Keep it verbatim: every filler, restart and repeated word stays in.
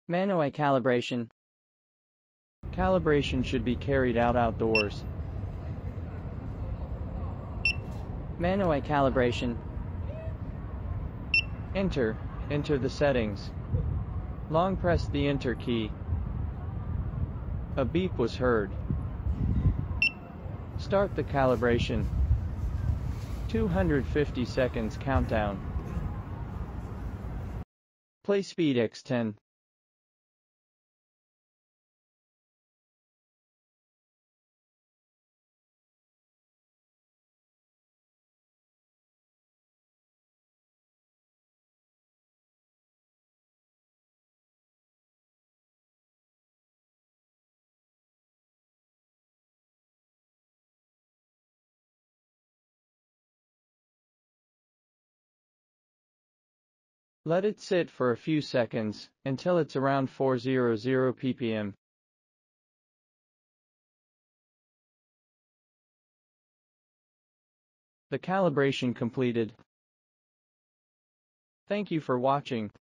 Manual calibration. Calibration should be carried out outdoors. Manual calibration. Enter. Enter the settings. Long press the Enter key. A beep was heard. Start the calibration. two hundred fifty seconds countdown. Play speed by ten. Let it sit for a few seconds, until it's around four hundred p p m. The calibration completed. Thank you for watching.